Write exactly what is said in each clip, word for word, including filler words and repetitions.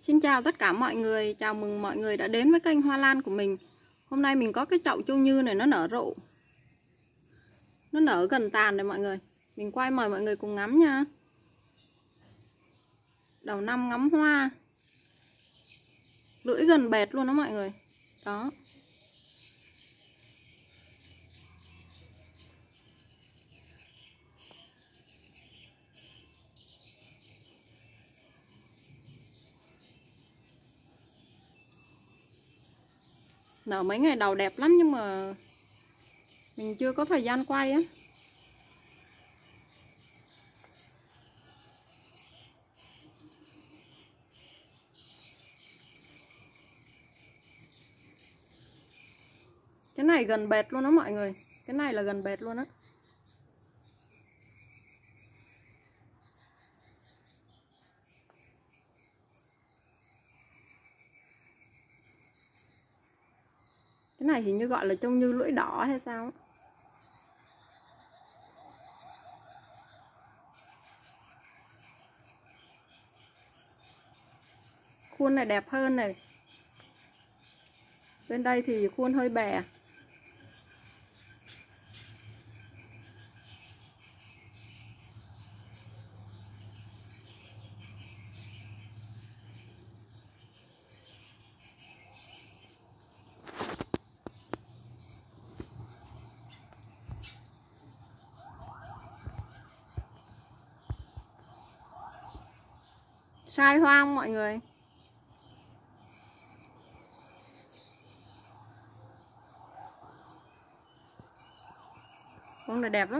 Xin chào tất cả mọi người, chào mừng mọi người đã đến với kênh Hoa Lan của mình. Hôm nay mình có cái chậu châu như này nó nở rộ. Nó nở gần tàn rồi mọi người. Mình quay mời mọi người cùng ngắm nha. Đầu năm ngắm hoa. Lưỡi gần bệt luôn đó mọi người. Đó. Nở mấy ngày đầu đẹp lắm nhưng mà mình chưa có thời gian quay á. Cái này gần bệt luôn đó mọi người. Cái này là gần bệt luôn á. Cái này hình như gọi là trông như lưỡi đỏ hay sao. Khuôn này đẹp hơn này. Bên đây thì khuôn hơi bè. Sai hoa không mọi người? Bông này đẹp lắm.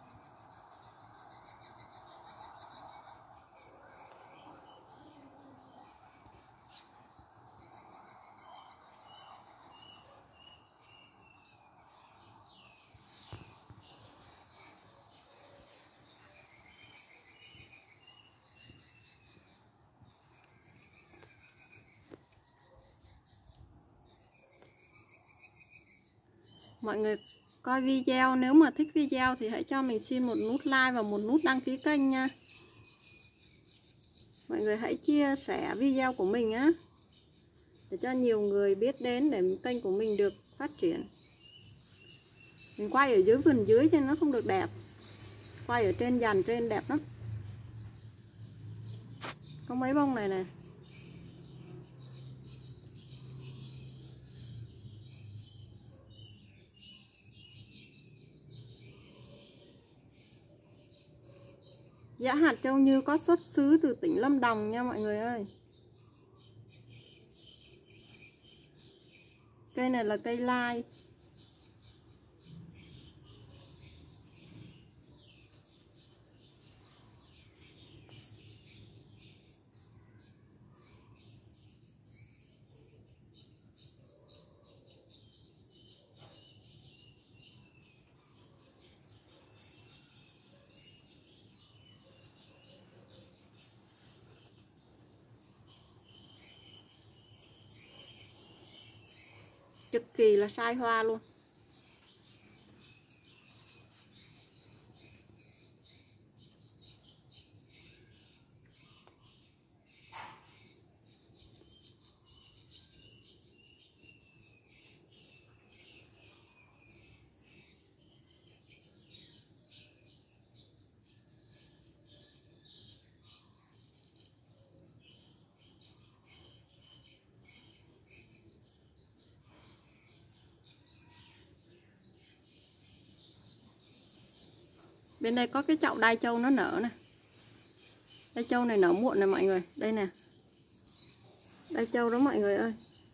Mọi người coi video, nếu mà thích video thì hãy cho mình xin một nút like và một nút đăng ký kênh nha. Mọi người hãy chia sẻ video của mình á, để cho nhiều người biết đến, để kênh của mình được phát triển. Mình quay ở dưới vườn dưới cho nó không được đẹp. Quay ở trên dàn trên đẹp lắm. Có mấy bông này nè. Giá hạt châu như có xuất xứ từ tỉnh Lâm Đồng nha mọi người ơi. Cây này là cây lai. Cực kỳ là sai hoa luôn. Bên đây có cái chậu đai châu nó nở nè. Đai châu này nở muộn này mọi người. Đây nè. Đai châu đó mọi người ơi.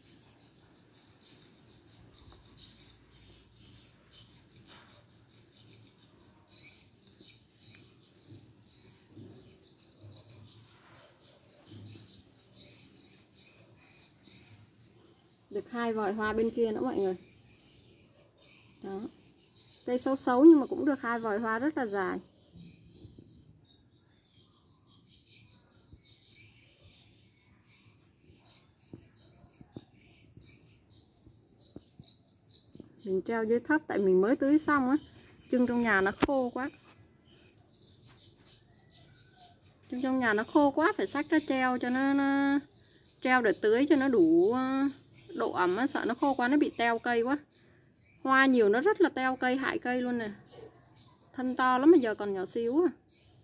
Được hai vòi hoa bên kia nữa mọi người. Đó. Cây xấu xấu nhưng mà cũng được hai vòi hoa rất là dài. Mình treo dưới thấp tại mình mới tưới xong á. Chưng trong nhà nó khô quá. Chưng trong nhà nó khô quá phải xách ra treo cho nó, nó treo để tưới cho nó đủ độ ẩm á, sợ nó khô quá nó bị teo cây quá. Hoa nhiều nó rất là teo cây, hại cây luôn nè. Thân to lắm mà giờ còn nhỏ xíu à.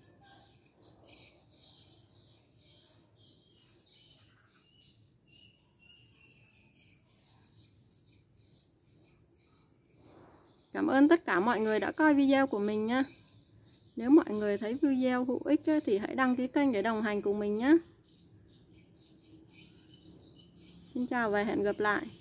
Cảm ơn tất cả mọi người đã coi video của mình nha. Nếu mọi người thấy video hữu ích thì hãy đăng ký kênh để đồng hành cùng mình nhé. Xin chào và hẹn gặp lại.